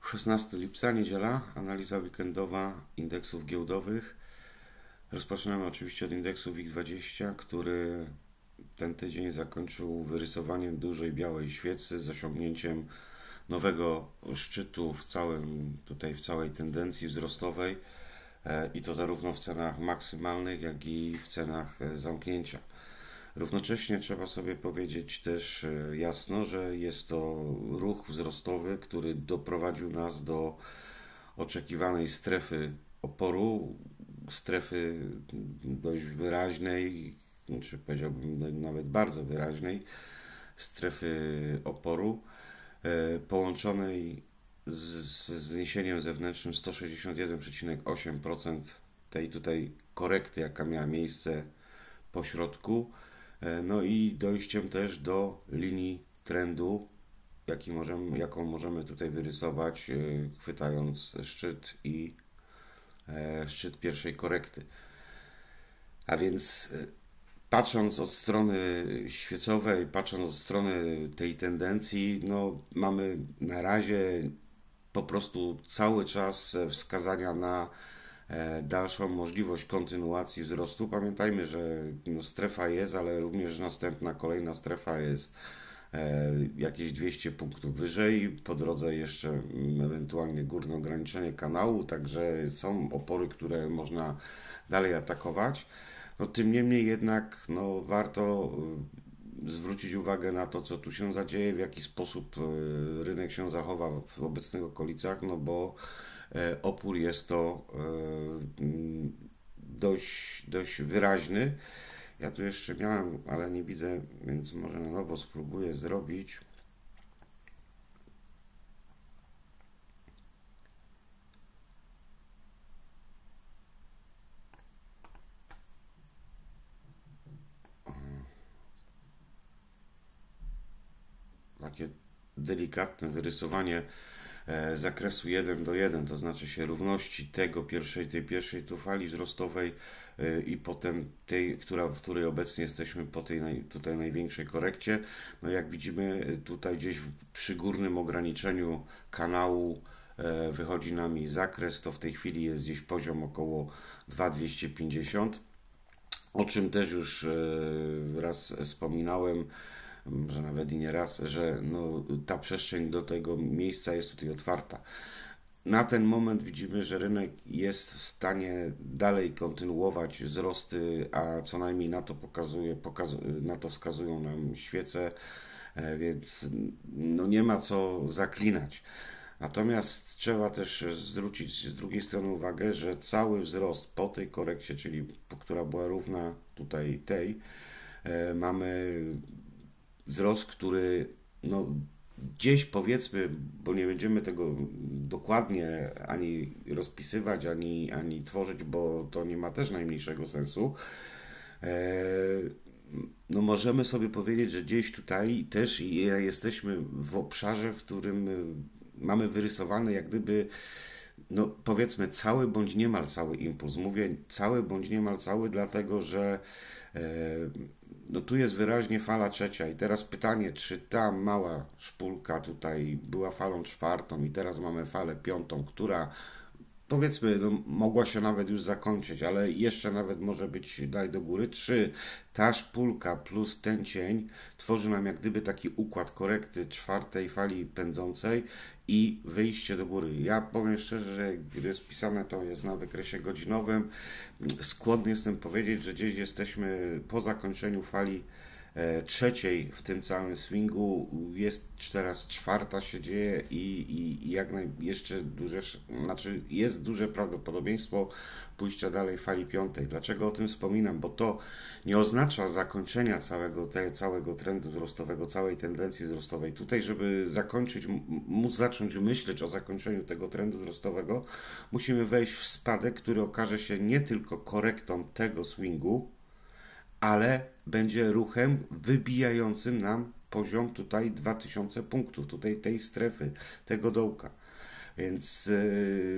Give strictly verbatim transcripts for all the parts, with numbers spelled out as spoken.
szesnastego lipca, niedziela, analiza weekendowa indeksów giełdowych. Rozpoczynamy oczywiście od indeksu WIG dwadzieścia, który ten tydzień zakończył wyrysowaniem dużej białej świecy z osiągnięciem nowego szczytu w całym, tutaj w całej tendencji wzrostowej i to zarówno w cenach maksymalnych, jak i w cenach zamknięcia. Równocześnie trzeba sobie powiedzieć też jasno, że jest to ruch wzrostowy, który doprowadził nas do oczekiwanej strefy oporu, strefy dość wyraźnej, czy powiedziałbym nawet bardzo wyraźnej, strefy oporu, połączonej z zniesieniem zewnętrznym sto sześćdziesiąt jeden przecinek osiem procent tej tutaj korekty, jaka miała miejsce po środku. No i dojściem też do linii trendu, jaki możemy, jaką możemy tutaj wyrysować, chwytając szczyt i szczyt pierwszej korekty. A więc patrząc od strony świecowej, patrząc od strony tej tendencji, no mamy na razie po prostu cały czas wskazania na dalszą możliwość kontynuacji wzrostu. Pamiętajmy, że no, strefa jest, ale również następna, kolejna strefa jest e, jakieś dwieście punktów wyżej. Po drodze jeszcze ewentualnie górne ograniczenie kanału, także są opory, które można dalej atakować. No, tym niemniej jednak no, warto zwrócić uwagę na to, co tu się zadzieje, w jaki sposób rynek się zachowa w obecnych okolicach, no bo opór jest to dość, dość wyraźny. Ja tu jeszcze miałem, ale nie widzę, więc może na nowo spróbuję zrobić. Takie delikatne wyrysowanie zakresu jeden do jeden, to znaczy się równości tego pierwszej, tej pierwszej tu fali wzrostowej i potem tej, która, w której obecnie jesteśmy po tej naj, tutaj największej korekcie. No jak widzimy tutaj gdzieś przy górnym ograniczeniu kanału wychodzi nam i zakres, to w tej chwili jest gdzieś poziom około dwa tysiące dwieście pięćdziesiąt, o czym też już raz wspominałem, że nawet i nie raz, że no, ta przestrzeń do tego miejsca jest tutaj otwarta. Na ten moment widzimy, że rynek jest w stanie dalej kontynuować wzrosty, a co najmniej na to pokazuje, pokazuje na to wskazują nam świece, więc no nie ma co zaklinać. Natomiast trzeba też zwrócić z drugiej strony uwagę, że cały wzrost po tej korekcie, czyli po, która była równa tutaj tej, mamy wzrost, który no, gdzieś powiedzmy, bo nie będziemy tego dokładnie ani rozpisywać, ani, ani tworzyć, bo to nie ma też najmniejszego sensu. No możemy sobie powiedzieć, że gdzieś tutaj też jesteśmy w obszarze, w którym mamy wyrysowany jak gdyby, no powiedzmy cały bądź niemal cały impuls. Mówię cały bądź niemal cały, dlatego że no tu jest wyraźnie fala trzecia i teraz pytanie, czy ta mała szpulka tutaj była falą czwartą i teraz mamy falę piątą, która powiedzmy no, mogła się nawet już zakończyć, ale jeszcze nawet może być dalej do góry, czy ta szpulka plus ten cień tworzy nam jak gdyby taki układ korekty czwartej fali pędzącej i wyjście do góry. Ja powiem szczerze, że gdy jest pisane to jest na wykresie godzinowym, skłonny jestem powiedzieć, że gdzieś jesteśmy po zakończeniu fali trzeciej w tym całym swingu, jest teraz czwarta się dzieje i, i, i jak naj, jeszcze duże, znaczy jest duże prawdopodobieństwo pójścia dalej fali piątej. Dlaczego o tym wspominam? Bo to nie oznacza zakończenia całego, te, całego trendu wzrostowego, całej tendencji wzrostowej. Tutaj, żeby zakończyć, móc zacząć myśleć o zakończeniu tego trendu wzrostowego, musimy wejść w spadek, który okaże się nie tylko korektą tego swingu, ale będzie ruchem wybijającym nam poziom tutaj dwa tysiące punktów, tutaj tej strefy, tego dołka. Więc yy,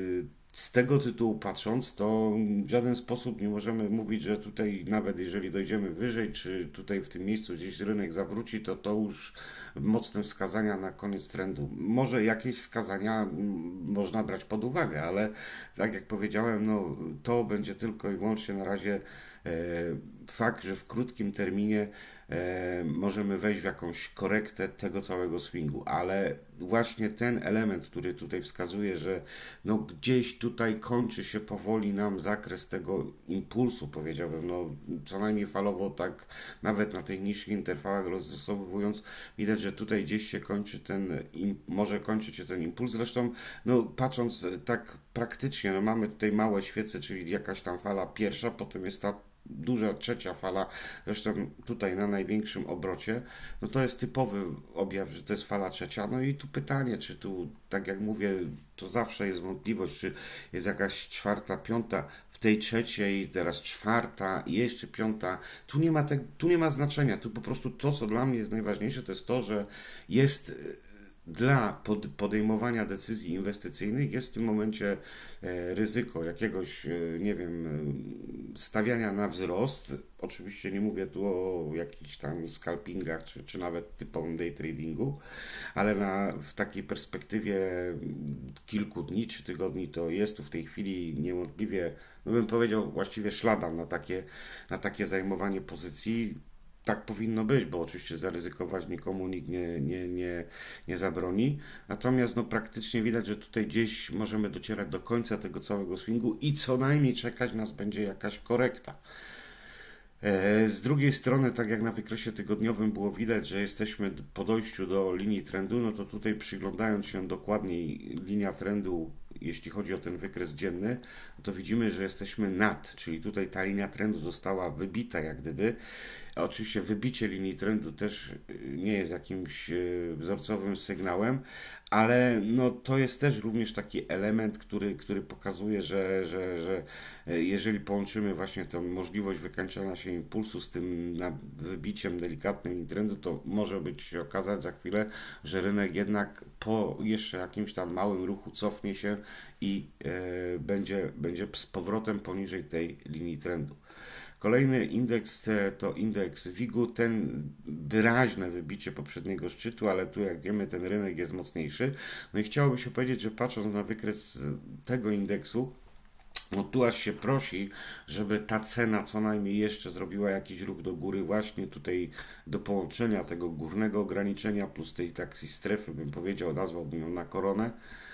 z tego tytułu patrząc, to w żaden sposób nie możemy mówić, że tutaj nawet jeżeli dojdziemy wyżej, czy tutaj w tym miejscu gdzieś rynek zawróci, to to już mocne wskazania na koniec trendu. Może jakieś wskazania mm, można brać pod uwagę, ale tak jak powiedziałem, no to będzie tylko i wyłącznie na razie e, fakt, że w krótkim terminie e, możemy wejść w jakąś korektę tego całego swingu, ale właśnie ten element, który tutaj wskazuje, że no gdzieś tutaj kończy się powoli nam zakres tego impulsu, powiedziałbym, no co najmniej falowo, tak nawet na tych niższych interwałach rozrysowując, widać, że tutaj gdzieś się kończy ten, im, może kończyć się ten impuls. Zresztą, no patrząc tak praktycznie, no mamy tutaj małe świece, czyli jakaś tam fala pierwsza, potem jest ta duża trzecia fala, zresztą tutaj na największym obrocie, no to jest typowy objaw, że to jest fala trzecia. No i tu pytanie, czy tu, tak jak mówię, to zawsze jest wątpliwość, czy jest jakaś czwarta, piąta, w tej trzeciej, teraz czwarta i jeszcze piąta. Tu nie ma, te, tu nie ma znaczenia, tu po prostu to, co dla mnie jest najważniejsze, to jest to, że jest dla pod, podejmowania decyzji inwestycyjnych jest w tym momencie e, ryzyko jakiegoś, e, nie wiem, e, stawiania na wzrost. Oczywiście nie mówię tu o jakichś tam scalpingach, czy, czy nawet typowym day tradingu, ale na, w takiej perspektywie kilku dni czy tygodni to jest tu w tej chwili niewątpliwie, no bym powiedział, właściwie szlaban na takie, na takie zajmowanie pozycji. Tak powinno być, bo oczywiście zaryzykować nikomu nikt nie, nie, nie, nie zabroni. Natomiast no, praktycznie widać, że tutaj gdzieś możemy docierać do końca tego całego swingu i co najmniej czekać nas będzie jakaś korekta. E, Z drugiej strony, tak jak na wykresie tygodniowym było widać, że jesteśmy po dojściu do linii trendu, no to tutaj przyglądając się dokładniej linia trendu, jeśli chodzi o ten wykres dzienny, to widzimy, że jesteśmy nad, czyli tutaj ta linia trendu została wybita jak gdyby. Oczywiście wybicie linii trendu też nie jest jakimś wzorcowym sygnałem, ale no to jest też również taki element, który, który pokazuje, że, że, że jeżeli połączymy właśnie tę możliwość wykańczania się impulsu z tym wybiciem delikatnym linii trendu, to może być się okazać za chwilę, że rynek jednak po jeszcze jakimś tam małym ruchu cofnie się i e, będzie, będzie z powrotem poniżej tej linii trendu. Kolejny indeks to indeks wigu, ten wyraźne wybicie poprzedniego szczytu, ale tu jak wiemy ten rynek jest mocniejszy. No i chciałoby się powiedzieć, że patrząc na wykres tego indeksu, no tu aż się prosi, żeby ta cena co najmniej jeszcze zrobiła jakiś ruch do góry właśnie tutaj do połączenia tego górnego ograniczenia plus tej takiej strefy, bym powiedział, nazwałbym ją na koronę.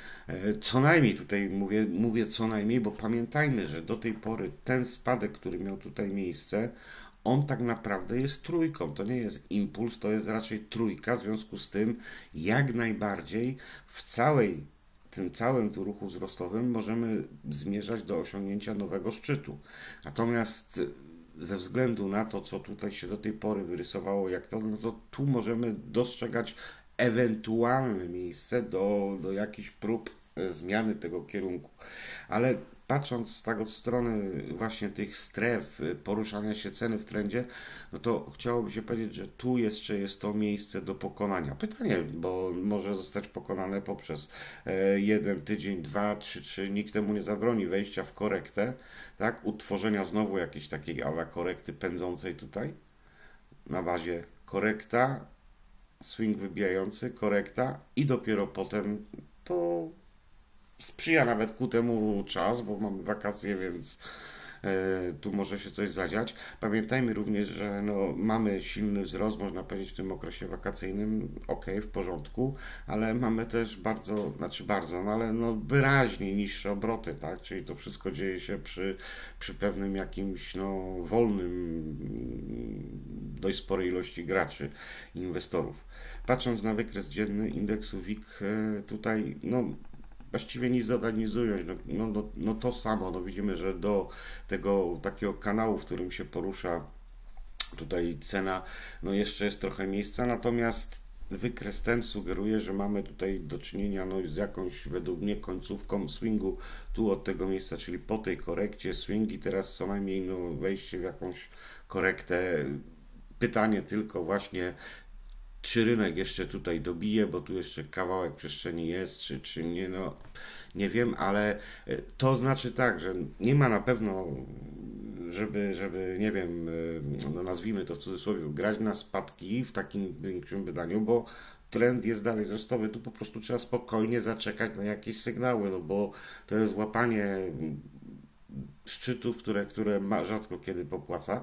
Co najmniej tutaj mówię, mówię co najmniej, bo pamiętajmy, że do tej pory ten spadek, który miał tutaj miejsce, on tak naprawdę jest trójką. To nie jest impuls, to jest raczej trójka. W związku z tym, jak najbardziej w całej tym całym tu ruchu wzrostowym możemy zmierzać do osiągnięcia nowego szczytu. Natomiast ze względu na to, co tutaj się do tej pory wyrysowało, jak to, no to tu możemy dostrzegać ewentualne miejsce do, do jakichś prób e, zmiany tego kierunku. Ale patrząc z tak od strony właśnie tych stref, e, poruszania się ceny w trendzie, no to chciałoby się powiedzieć, że tu jeszcze jest to miejsce do pokonania. Pytanie, bo może zostać pokonane poprzez e, jeden tydzień, dwa, trzy, trzy, nikt temu nie zabroni wejścia w korektę, tak, utworzenia znowu jakiejś takiej ala korekty pędzącej tutaj na bazie korekta, swing wybijający, korekta i dopiero potem to sprzyja nawet ku temu czas, bo mamy wakacje, więc e, tu może się coś zadziać. Pamiętajmy również, że no, mamy silny wzrost, można powiedzieć, w tym okresie wakacyjnym, ok, w porządku, ale mamy też bardzo, znaczy bardzo, no ale no, wyraźnie niższe obroty, tak? Czyli to wszystko dzieje się przy, przy pewnym jakimś no, wolnym, dość sporej ilości graczy, inwestorów. Patrząc na wykres dzienny indeksu WIG, e, tutaj no, właściwie nic dodać, nic ująć. No, no, no, no to samo, no widzimy, że do tego takiego kanału, w którym się porusza tutaj cena, no jeszcze jest trochę miejsca, natomiast wykres ten sugeruje, że mamy tutaj do czynienia no, z jakąś według mnie końcówką swingu tu od tego miejsca, czyli po tej korekcie swing i teraz co najmniej no, wejście w jakąś korektę. Pytanie tylko właśnie, czy rynek jeszcze tutaj dobije, bo tu jeszcze kawałek przestrzeni jest, czy, czy nie, no nie wiem, ale e, to znaczy tak, że nie ma na pewno, żeby, żeby nie wiem, e, no nazwijmy to w cudzysłowie, grać na spadki w takim większym wydaniu, bo trend jest dalej wzrostowy, tu po prostu trzeba spokojnie zaczekać na jakieś sygnały, no bo to jest łapanie szczytów, które, które ma, rzadko kiedy popłaca.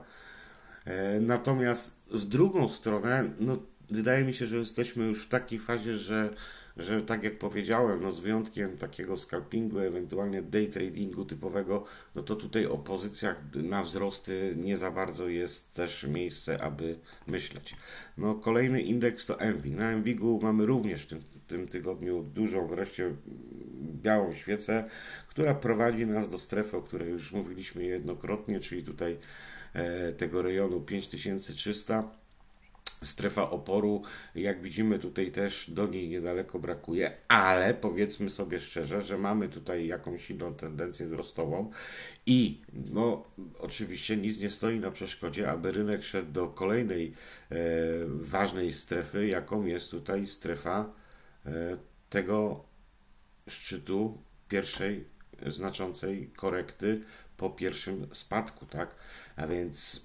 E, Natomiast z drugą stronę, no, wydaje mi się, że jesteśmy już w takiej fazie, że, że tak jak powiedziałem, no, z wyjątkiem takiego scalpingu, ewentualnie day tradingu typowego, no to tutaj o pozycjach na wzrosty nie za bardzo jest też miejsce, aby myśleć. No, kolejny indeks to N V I G. Na N V I G-u mamy również w tym, w tym tygodniu dużą wreszcie białą świecę, która prowadzi nas do strefy, o której już mówiliśmy jednokrotnie, czyli tutaj e, tego rejonu pięć tysięcy trzysta. Strefa oporu, jak widzimy, tutaj też do niej niedaleko brakuje, ale powiedzmy sobie szczerze, że mamy tutaj jakąś silną tendencję wzrostową i no oczywiście nic nie stoi na przeszkodzie, aby rynek szedł do kolejnej e, ważnej strefy, jaką jest tutaj strefa e, tego szczytu pierwszej znaczącej korekty po pierwszym spadku, tak? A więc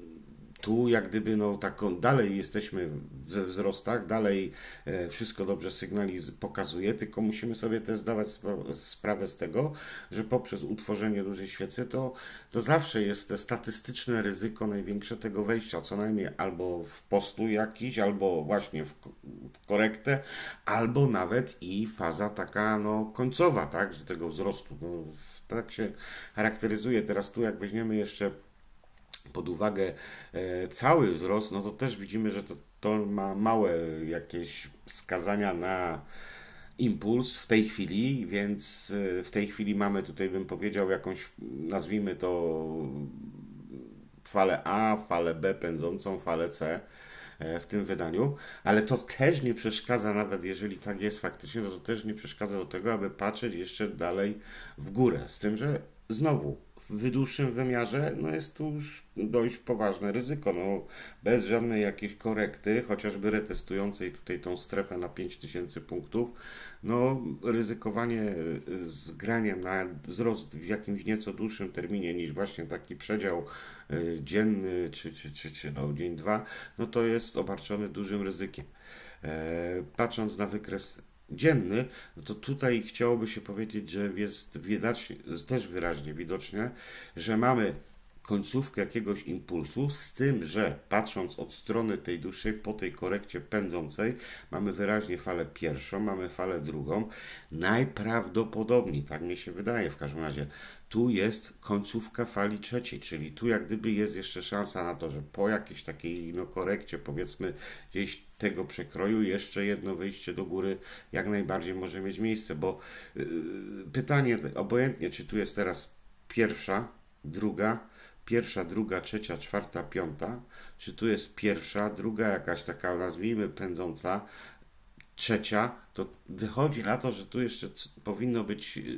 tu jak gdyby no taką dalej jesteśmy we wzrostach, dalej e, wszystko dobrze sygnaliz pokazuje, tylko musimy sobie też zdawać spra- sprawę z tego, że poprzez utworzenie dużej świecy to, to zawsze jest te statystyczne ryzyko największe tego wejścia, co najmniej albo w postu jakiś, albo właśnie w, ko- w korektę, albo nawet i faza taka no końcowa, tak, że tego wzrostu. No, tak się charakteryzuje. Teraz tu jak weźmiemy jeszcze pod uwagę e, cały wzrost, no to też widzimy, że to, to ma małe jakieś wskazania na impuls w tej chwili, więc e, w tej chwili mamy tutaj, bym powiedział, jakąś, nazwijmy to falę A, falę B pędzącą, falę C e, w tym wydaniu, ale to też nie przeszkadza, nawet jeżeli tak jest faktycznie, no to też nie przeszkadza do tego, aby patrzeć jeszcze dalej w górę. Z tym, że znowu w dłuższym wymiarze no jest tu już dość poważne ryzyko. No, bez żadnej jakiejś korekty, chociażby retestującej tutaj tą strefę na pięć tysięcy punktów, no ryzykowanie z graniem na wzrost w jakimś nieco dłuższym terminie niż właśnie taki przedział y, dzienny czy, czy, czy, czy no, dzień dwa, no to jest obarczony dużym ryzykiem. E, patrząc na wykres dzienny, no to tutaj chciałoby się powiedzieć, że jest widać, też wyraźnie widoczne, że mamy końcówkę jakiegoś impulsu, z tym, że patrząc od strony tej dłuższej po tej korekcie pędzącej, mamy wyraźnie falę pierwszą, mamy falę drugą. Najprawdopodobniej, tak mi się wydaje w każdym razie, tu jest końcówka fali trzeciej, czyli tu jak gdyby jest jeszcze szansa na to, że po jakiejś takiej no, korekcie, powiedzmy gdzieś tego przekroju, jeszcze jedno wyjście do góry jak najbardziej może mieć miejsce, bo yy, pytanie obojętnie, czy tu jest teraz pierwsza, druga, pierwsza, druga, trzecia, czwarta, piąta, czy tu jest pierwsza, druga jakaś taka nazwijmy pędząca, trzecia, to wychodzi na to, że tu jeszcze c- powinno być yy,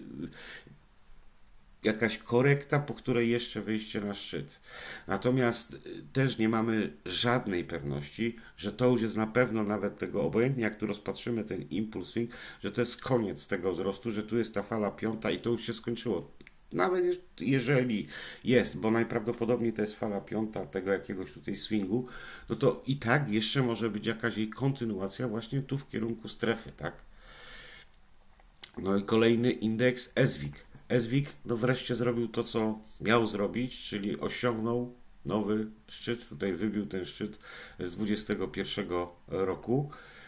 jakaś korekta, po której jeszcze wyjście na szczyt. Natomiast y, też nie mamy żadnej pewności, że to już jest na pewno nawet tego, obojętnie jak tu rozpatrzymy ten impuls swing, że to jest koniec tego wzrostu, że tu jest ta fala piąta i to już się skończyło. Nawet jeż- jeżeli jest, bo najprawdopodobniej to jest fala piąta tego jakiegoś tutaj swingu, no to i tak jeszcze może być jakaś jej kontynuacja właśnie tu w kierunku strefy, tak? No i kolejny indeks S W I G. S W I G no wreszcie zrobił to, co miał zrobić, czyli osiągnął nowy szczyt. Tutaj wybił ten szczyt z dwudziestego pierwszego roku,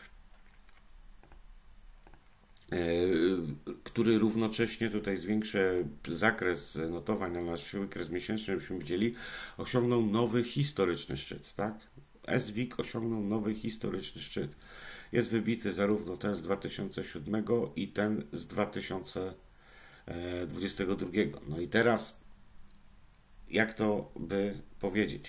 e, który równocześnie tutaj zwiększę zakres notowań na nasz wykres miesięczny, żebyśmy widzieli, osiągnął nowy historyczny szczyt, tak? S W I G osiągnął nowy historyczny szczyt. Jest wybity zarówno ten z dwa tysiące siódmego i ten z dwa tysiące dwudziestego drugiego. No i teraz, jak to by powiedzieć?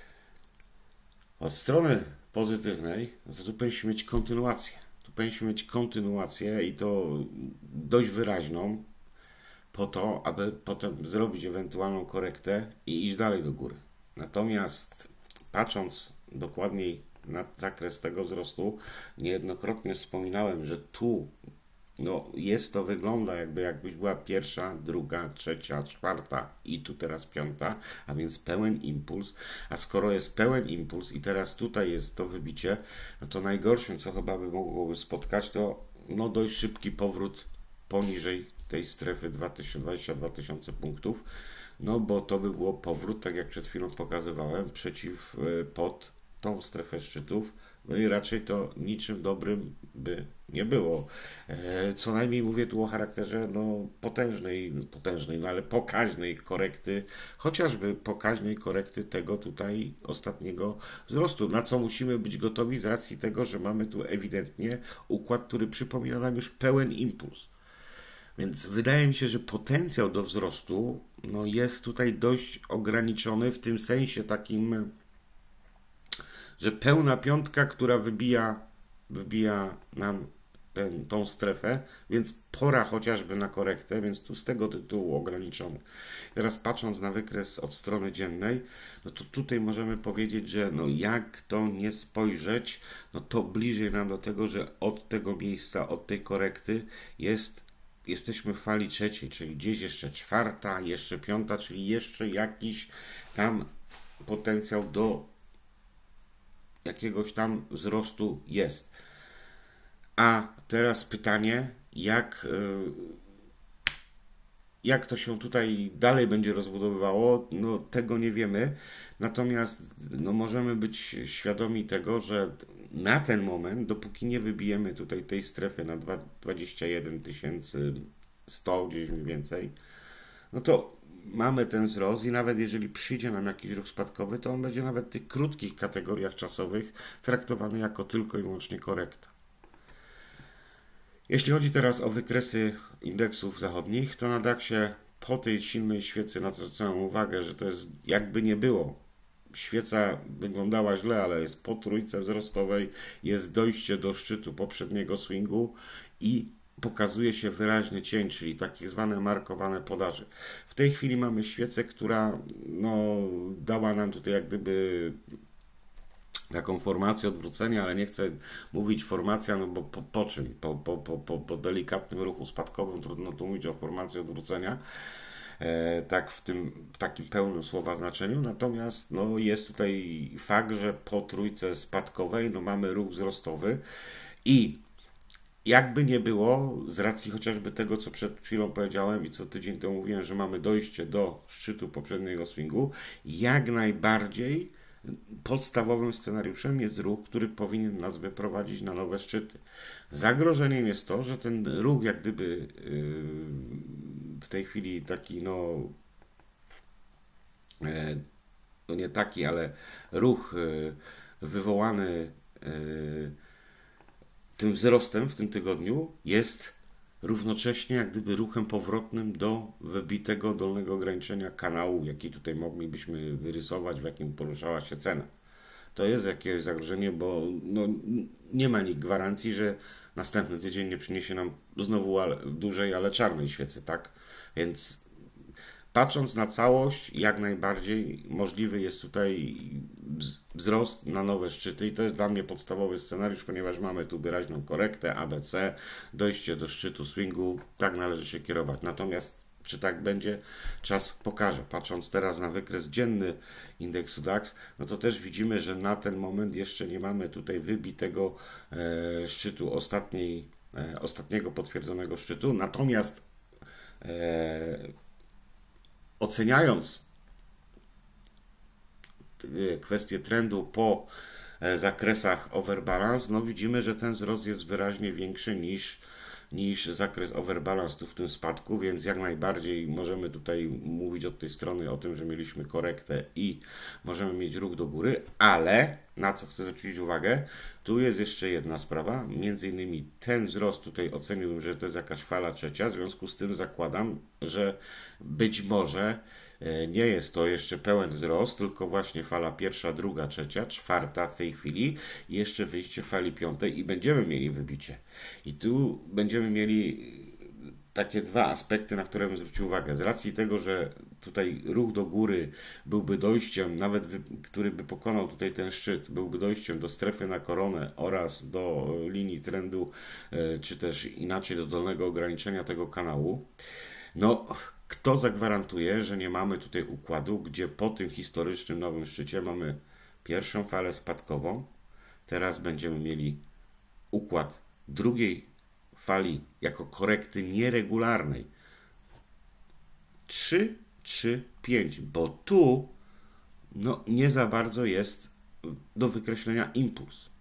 Od strony pozytywnej, no to tu powinniśmy mieć kontynuację. Tu powinniśmy mieć kontynuację i to dość wyraźną, po to, aby potem zrobić ewentualną korektę i iść dalej do góry. Natomiast patrząc dokładniej na zakres tego wzrostu. Niejednokrotnie wspominałem, że tu no, jest to, wygląda jakby jakbyś była pierwsza, druga, trzecia, czwarta i tu teraz piąta, a więc pełen impuls. A skoro jest pełen impuls i teraz tutaj jest to wybicie, no to najgorszym, co chyba by mogłoby spotkać, to no dość szybki powrót poniżej tej strefy dwa tysiące dwadzieścia dwa tysiące punktów, no bo to by było powrót, tak jak przed chwilą pokazywałem, przeciw, y, pod tą strefę szczytów, no i raczej to niczym dobrym by nie było. E, Co najmniej mówię tu o charakterze no, potężnej, potężnej, no ale pokaźnej korekty, chociażby pokaźnej korekty tego tutaj ostatniego wzrostu, na co musimy być gotowi z racji tego, że mamy tu ewidentnie układ, który przypomina nam już pełen impuls. Więc wydaje mi się, że potencjał do wzrostu no, jest tutaj dość ograniczony w tym sensie takim, że pełna piątka, która wybija, wybija nam ten, tą strefę, więc pora chociażby na korektę, więc tu z tego tytułu ograniczony. Teraz patrząc na wykres od strony dziennej, no to tutaj możemy powiedzieć, że no jak to nie spojrzeć, no to bliżej nam do tego, że od tego miejsca, od tej korekty jest, jesteśmy w fali trzeciej, czyli gdzieś jeszcze czwarta, jeszcze piąta, czyli jeszcze jakiś tam potencjał do jakiegoś tam wzrostu jest. A teraz pytanie, jak, y, jak to się tutaj dalej będzie rozbudowywało, no tego nie wiemy. Natomiast no, możemy być świadomi tego, że na ten moment, dopóki nie wybijemy tutaj tej strefy na dwadzieścia jeden tysięcy sto gdzieś mniej więcej, no to mamy ten wzrost i nawet jeżeli przyjdzie nam jakiś ruch spadkowy, to on będzie nawet w tych krótkich kategoriach czasowych traktowany jako tylko i wyłącznie korekta. Jeśli chodzi teraz o wykresy indeksów zachodnich, to na daksie po tej silnej świecy, na co zwracałem uwagę, że to jest jakby nie było. Świeca wyglądała źle, ale jest po trójce wzrostowej, jest dojście do szczytu poprzedniego swingu i pokazuje się wyraźny cień, czyli takie zwane markowane podaże. W tej chwili mamy świecę, która no, dała nam tutaj jak gdyby taką formację odwrócenia, ale nie chcę mówić formacja, no bo po, po czym? Po, po, po, po, po delikatnym ruchu spadkowym trudno tu mówić o formacji odwrócenia, e, tak w tym w takim pełnym słowa znaczeniu. Natomiast no, jest tutaj fakt, że po trójce spadkowej no, mamy ruch wzrostowy i jakby nie było, z racji chociażby tego, co przed chwilą powiedziałem i co tydzień temu mówiłem, że mamy dojście do szczytu poprzedniego swingu, jak najbardziej podstawowym scenariuszem jest ruch, który powinien nas wyprowadzić na nowe szczyty. Zagrożeniem jest to, że ten ruch jak gdyby yy, w tej chwili taki no, yy, no nie taki, ale ruch yy, wywołany yy, tym wzrostem w tym tygodniu jest równocześnie jak gdyby ruchem powrotnym do wybitego dolnego ograniczenia kanału, jaki tutaj moglibyśmy wyrysować, w jakim poruszała się cena. To jest jakieś zagrożenie, bo no, nie ma nikt gwarancji, że następny tydzień nie przyniesie nam znowu ale, dużej, ale czarnej świecy, tak? Więc patrząc na całość, jak najbardziej możliwy jest tutaj wzrost na nowe szczyty i to jest dla mnie podstawowy scenariusz, ponieważ mamy tu wyraźną korektę A B C, dojście do szczytu swingu, tak należy się kierować. Natomiast czy tak będzie? Czas pokaże. Patrząc teraz na wykres dzienny indeksu DAX, no to też widzimy, że na ten moment jeszcze nie mamy tutaj wybitego e, szczytu ostatniej, e, ostatniego potwierdzonego szczytu. Natomiast e, oceniając kwestię trendu po zakresach overbalance, no widzimy, że ten wzrost jest wyraźnie większy niż, niż zakres overbalance tu w tym spadku, więc jak najbardziej możemy tutaj mówić od tej strony o tym, że mieliśmy korektę i możemy mieć ruch do góry, ale na co chcę zwrócić uwagę, tu jest jeszcze jedna sprawa, między innymi ten wzrost tutaj oceniłbym, że to jest jakaś fala trzecia, w związku z tym zakładam, że być może nie jest to jeszcze pełen wzrost, tylko właśnie fala pierwsza, druga, trzecia, czwarta w tej chwili i jeszcze wyjście fali piątej i będziemy mieli wybicie. I tu będziemy mieli takie dwa aspekty, na które bym zwrócił uwagę. Z racji tego, że tutaj ruch do góry byłby dojściem, nawet wy, który by pokonał tutaj ten szczyt, byłby dojściem do strefy na koronę oraz do linii trendu, e, czy też inaczej do dolnego ograniczenia tego kanału. No, kto zagwarantuje, że nie mamy tutaj układu, gdzie po tym historycznym nowym szczycie mamy pierwszą falę spadkową, teraz będziemy mieli układ drugiej fali jako korekty nieregularnej trzy, trzy, pięć, bo tu no, nie za bardzo jest do wykreślenia impuls.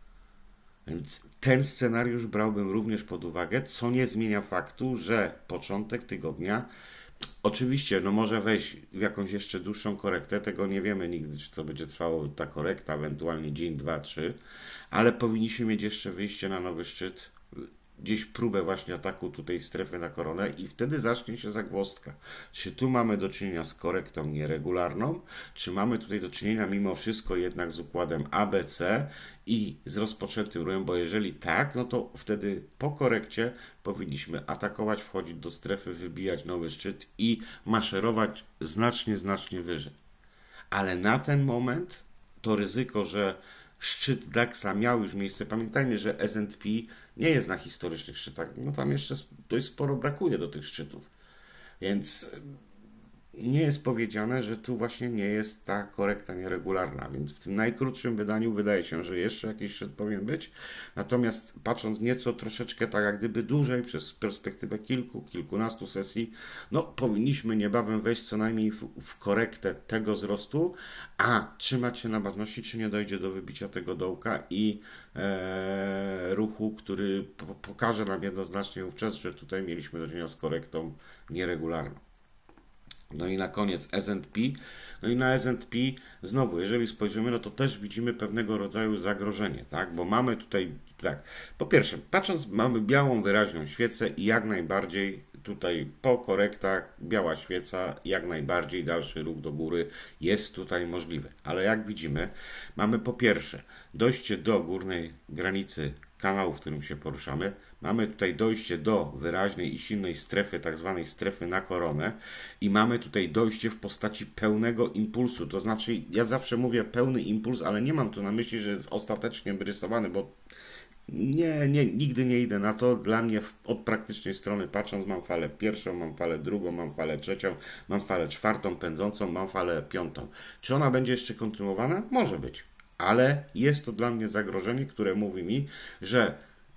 Więc ten scenariusz brałbym również pod uwagę, co nie zmienia faktu, że początek tygodnia oczywiście no może wejść w jakąś jeszcze dłuższą korektę, tego nie wiemy nigdy, czy to będzie trwało ta korekta, ewentualnie dzień, dwa, trzy, ale powinniśmy mieć jeszcze wyjście na nowy szczyt, gdzieś próbę właśnie ataku tutaj strefy na koronę i wtedy zacznie się zagwozdka. Czy tu mamy do czynienia z korektą nieregularną, czy mamy tutaj do czynienia mimo wszystko jednak z układem A B C i z rozpoczętym ruchem, bo jeżeli tak, no to wtedy po korekcie powinniśmy atakować, wchodzić do strefy, wybijać nowy szczyt i maszerować znacznie, znacznie wyżej. Ale na ten moment to ryzyko, że szczyt DAX-a miał już miejsce. Pamiętajmy, że S and P nie jest na historycznych szczytach. No tam jeszcze dość sporo brakuje do tych szczytów. Więc nie jest powiedziane, że tu właśnie nie jest ta korekta nieregularna, więc w tym najkrótszym wydaniu wydaje się, że jeszcze jakiś szczyt powinien być. Natomiast patrząc nieco troszeczkę tak jak gdyby dłużej, przez perspektywę kilku, kilkunastu sesji, no powinniśmy niebawem wejść co najmniej w, w korektę tego wzrostu, a trzymać się na baczności, czy nie dojdzie do wybicia tego dołka i e, ruchu, który po, pokaże nam jednoznacznie wówczas, że tutaj mieliśmy do czynienia z korektą nieregularną. No i na koniec S and P. No i na S and P znowu, jeżeli spojrzymy, no to też widzimy pewnego rodzaju zagrożenie, tak? Bo mamy tutaj, tak, po pierwsze, patrząc, mamy białą wyraźną świecę i jak najbardziej tutaj po korektach biała świeca, jak najbardziej dalszy ruch do góry jest tutaj możliwy. Ale jak widzimy, mamy po pierwsze dojście do górnej granicy kanału, w którym się poruszamy. Mamy tutaj dojście do wyraźnej i silnej strefy, tak zwanej strefy na koronę i mamy tutaj dojście w postaci pełnego impulsu. To znaczy, ja zawsze mówię pełny impuls, ale nie mam tu na myśli, że jest ostatecznie wyrysowany, bo nie, nie, nigdy nie idę na to. Dla mnie od praktycznej strony patrząc, mam falę pierwszą, mam falę drugą, mam falę trzecią, mam falę czwartą pędzącą, mam falę piątą. Czy ona będzie jeszcze kontynuowana? Może być. Ale jest to dla mnie zagrożenie, które mówi mi, że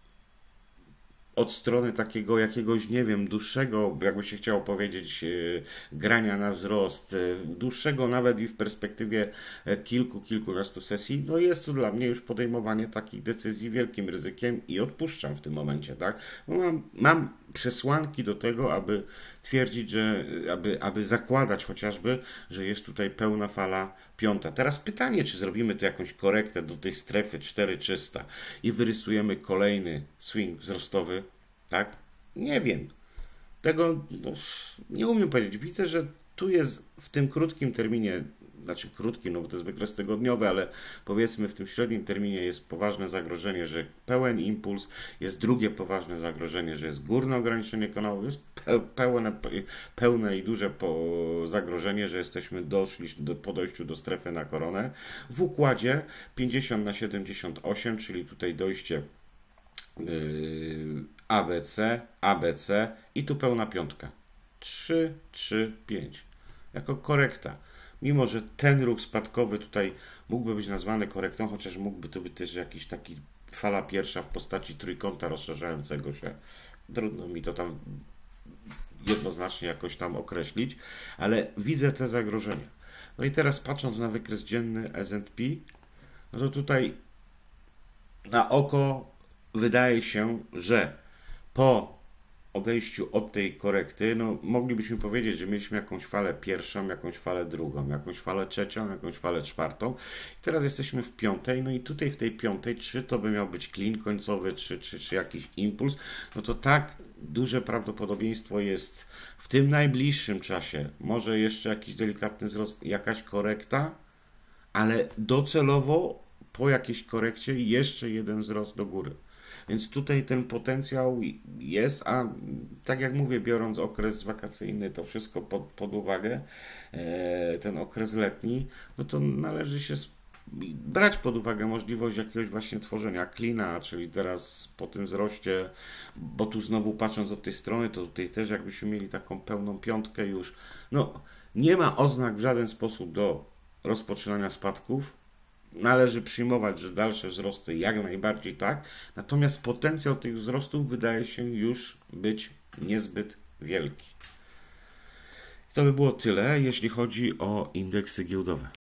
od strony takiego jakiegoś, nie wiem, dłuższego, jakby się chciało powiedzieć, yy, grania na wzrost, yy, dłuższego nawet i w perspektywie yy, kilku, kilkunastu sesji, no jest to dla mnie już podejmowanie takich decyzji wielkim ryzykiem i odpuszczam w tym momencie, tak? Bo mam, mam przesłanki do tego, aby twierdzić, że, aby, aby zakładać chociażby, że jest tutaj pełna fala piąta. Teraz pytanie, czy zrobimy tu jakąś korektę do tej strefy cztery trzysta i wyrysujemy kolejny swing wzrostowy, tak? Nie wiem. Tego no, nie umiem powiedzieć. Widzę, że tu jest w tym krótkim terminie, znaczy krótki, no bo to jest wykres tygodniowy, ale powiedzmy w tym średnim terminie jest poważne zagrożenie, że pełen impuls, jest drugie poważne zagrożenie, że jest górne ograniczenie kanału, jest pełne, pełne i duże zagrożenie, że jesteśmy doszli do, po dojściu do strefy na koronę. W układzie pięćdziesiąt na siedemdziesiąt osiem, czyli tutaj dojście yy, A B C, A B C i tu pełna piątka. trzy, trzy, pięć. Jako korekta. Mimo, że ten ruch spadkowy tutaj mógłby być nazwany korektą, chociaż mógłby to być też jakiś taki fala pierwsza w postaci trójkąta rozszerzającego się. Trudno mi to tam jednoznacznie jakoś tam określić, ale widzę te zagrożenia. No i teraz patrząc na wykres dzienny S and P, no to tutaj na oko wydaje się, że po odejściu od tej korekty, no moglibyśmy powiedzieć, że mieliśmy jakąś falę pierwszą, jakąś falę drugą, jakąś falę trzecią, jakąś falę czwartą. I teraz jesteśmy w piątej, no i tutaj w tej piątej, czy to by miał być klin końcowy, czy, czy, czy jakiś impuls, no to tak duże prawdopodobieństwo jest w tym najbliższym czasie. Może jeszcze jakiś delikatny wzrost, jakaś korekta, ale docelowo po jakiejś korekcie jeszcze jeden wzrost do góry. Więc tutaj ten potencjał jest, a tak jak mówię, biorąc okres wakacyjny, to wszystko pod, pod uwagę, e, ten okres letni, no to należy się sp- brać pod uwagę możliwość jakiegoś właśnie tworzenia klina, czyli teraz po tym wzroście, bo tu znowu patrząc od tej strony, to tutaj też jakbyśmy mieli taką pełną piątkę już, no nie ma oznak w żaden sposób do rozpoczynania spadków. Należy przyjmować, że dalsze wzrosty jak najbardziej tak, natomiast potencjał tych wzrostów wydaje się już być niezbyt wielki. To by było tyle, jeśli chodzi o indeksy giełdowe.